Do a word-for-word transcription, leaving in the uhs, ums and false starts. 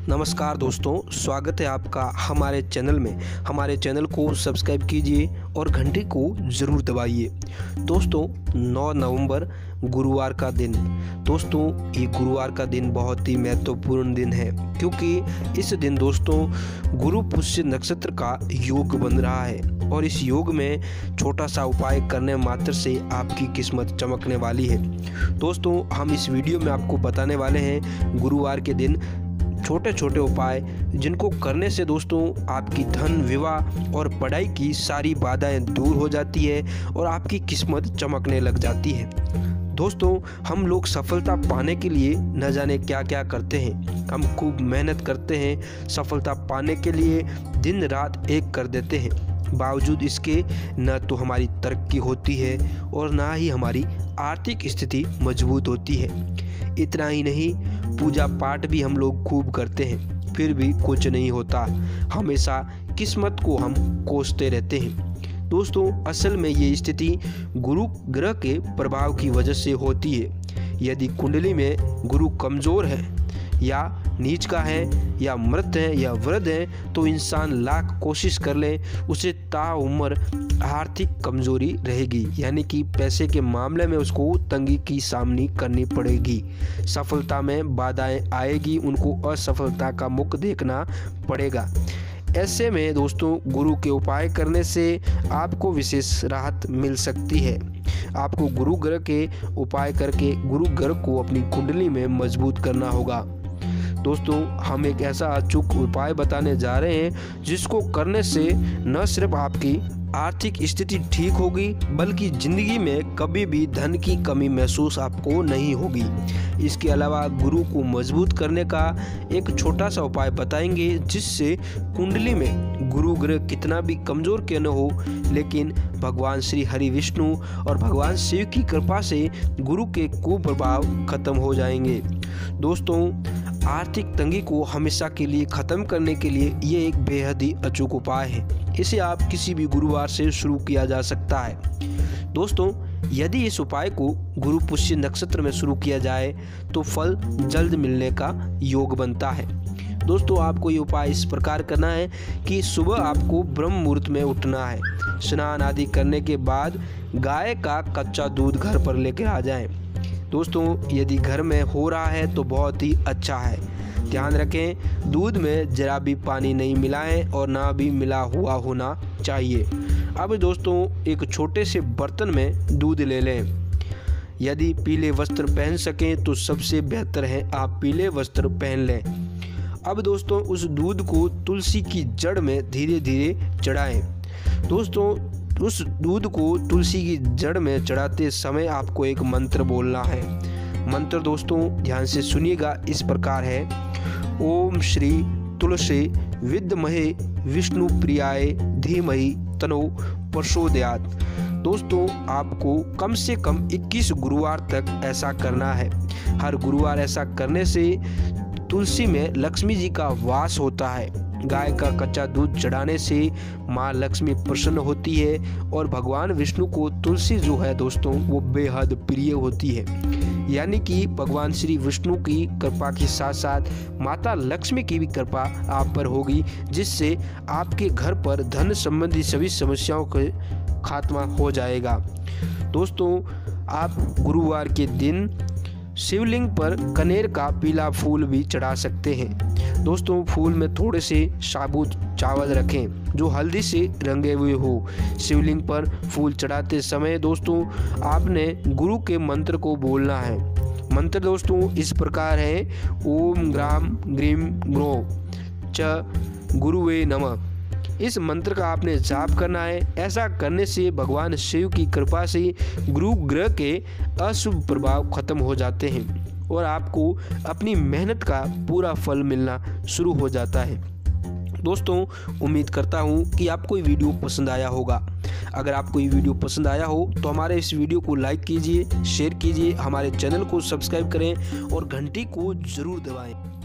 नमस्कार दोस्तों, स्वागत है आपका हमारे चैनल में। हमारे चैनल को सब्सक्राइब कीजिए और घंटी को ज़रूर दबाइए। दोस्तों, नौ नवंबर गुरुवार का दिन। दोस्तों, ये गुरुवार का दिन बहुत ही महत्वपूर्ण दिन है, क्योंकि इस दिन दोस्तों गुरु पुष्य नक्षत्र का योग बन रहा है और इस योग में छोटा सा उपाय करने मात्र से आपकी किस्मत चमकने वाली है। दोस्तों, हम इस वीडियो में आपको बताने वाले हैं गुरुवार के दिन छोटे छोटे उपाय, जिनको करने से दोस्तों आपकी धन, विवाह और पढ़ाई की सारी बाधाएं दूर हो जाती है और आपकी किस्मत चमकने लग जाती है। दोस्तों, हम लोग सफलता पाने के लिए न जाने क्या क्या करते हैं। हम खूब मेहनत करते हैं, सफलता पाने के लिए दिन रात एक कर देते हैं। बावजूद इसके न तो हमारी तरक्की होती है और ना ही हमारी आर्थिक स्थिति मजबूत होती है। इतना ही नहीं, पूजा पाठ भी हम लोग खूब करते हैं, फिर भी कुछ नहीं होता। हमेशा किस्मत को हम कोसते रहते हैं। दोस्तों, असल में ये स्थिति गुरु ग्रह के प्रभाव की वजह से होती है। यदि कुंडली में गुरु कमज़ोर है या नीच का है या मृत है या वृद्ध है, तो इंसान लाख कोशिश कर ले, उसे ताउम्र आर्थिक कमजोरी रहेगी, यानी कि पैसे के मामले में उसको तंगी की सामने करनी पड़ेगी। सफलता में बाधाएं आएगी, उनको असफलता का मुख देखना पड़ेगा। ऐसे में दोस्तों गुरु के उपाय करने से आपको विशेष राहत मिल सकती है। आपको गुरु ग्रह के उपाय करके गुरु ग्रह को अपनी कुंडली में मजबूत करना होगा। दोस्तों, हम एक ऐसा अचूक उपाय बताने जा रहे हैं जिसको करने से न सिर्फ आपकी आर्थिक स्थिति ठीक होगी, बल्कि जिंदगी में कभी भी धन की कमी महसूस आपको नहीं होगी। इसके अलावा गुरु को मजबूत करने का एक छोटा सा उपाय बताएंगे, जिससे कुंडली में गुरु ग्रह कितना भी कमजोर क्यों न हो, लेकिन भगवान श्री हरि विष्णु और भगवान शिव की कृपा से गुरु के कुप्रभाव खत्म हो जाएंगे। दोस्तों, आर्थिक तंगी को हमेशा के लिए ख़त्म करने के लिए ये एक बेहद ही अचूक उपाय है। इसे आप किसी भी गुरुवार से शुरू किया जा सकता है। दोस्तों, यदि इस उपाय को गुरु पुष्य नक्षत्र में शुरू किया जाए तो फल जल्द मिलने का योग बनता है। दोस्तों, आपको ये उपाय इस प्रकार करना है कि सुबह आपको ब्रह्म मुहूर्त में उठना है। स्नान आदि करने के बाद गाय का कच्चा दूध घर पर लेकर आ जाएं। दोस्तों, यदि घर में हो रहा है तो बहुत ही अच्छा है। ध्यान रखें, दूध में जरा भी पानी नहीं मिलाएं और ना भी मिला हुआ होना चाहिए। अब दोस्तों, एक छोटे से बर्तन में दूध ले लें। यदि पीले वस्त्र पहन सकें तो सबसे बेहतर है, आप पीले वस्त्र पहन लें। अब दोस्तों, उस दूध को तुलसी की जड़ में धीरे धीरे चढ़ाएं। दोस्तों, उस दूध को तुलसी की जड़ में चढ़ाते समय आपको एक मंत्र बोलना है। मंत्र दोस्तों ध्यान से सुनिएगा, इस प्रकार है: ओम श्री तुलसी विद्महे विष्णु प्रियाय धीमहि तनो प्रचोदयात्। दोस्तों, आपको कम से कम इक्कीस गुरुवार तक ऐसा करना है। हर गुरुवार ऐसा करने से तुलसी में लक्ष्मी जी का वास होता है। गाय का कच्चा दूध चढ़ाने से माँ लक्ष्मी प्रसन्न होती है और भगवान विष्णु को तुलसी जो है दोस्तों वो बेहद प्रिय होती है। यानी कि भगवान श्री विष्णु की कृपा के साथ साथ माता लक्ष्मी की भी कृपा आप पर होगी, जिससे आपके घर पर धन संबंधी सभी समस्याओं का खात्मा हो जाएगा। दोस्तों, आप गुरुवार के दिन शिवलिंग पर कनेर का पीला फूल भी चढ़ा सकते हैं। दोस्तों, फूल में थोड़े से साबुत चावल रखें जो हल्दी से रंगे हुए हो। शिवलिंग पर फूल चढ़ाते समय दोस्तों आपने गुरु के मंत्र को बोलना है। मंत्र दोस्तों इस प्रकार है: ओम ग्राम ग्रीम ग्रो च गुरुवे नमः। इस मंत्र का आपने जाप करना है। ऐसा करने से भगवान शिव की कृपा से गुरु ग्रह के अशुभ प्रभाव खत्म हो जाते हैं और आपको अपनी मेहनत का पूरा फल मिलना शुरू हो जाता है। दोस्तों, उम्मीद करता हूँ कि आपको ये वीडियो पसंद आया होगा। अगर आपको ये वीडियो पसंद आया हो तो हमारे इस वीडियो को लाइक कीजिए, शेयर कीजिए, हमारे चैनल को सब्सक्राइब करें और घंटी को ज़रूर दबाएं।